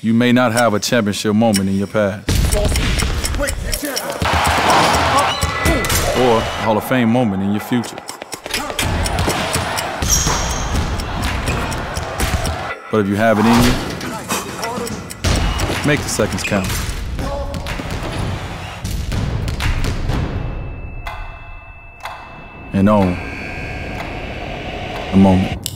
You may not have a championship moment in your past. Or a Hall of Fame moment in your future. But if you have it in you, make the seconds count. And own the moment.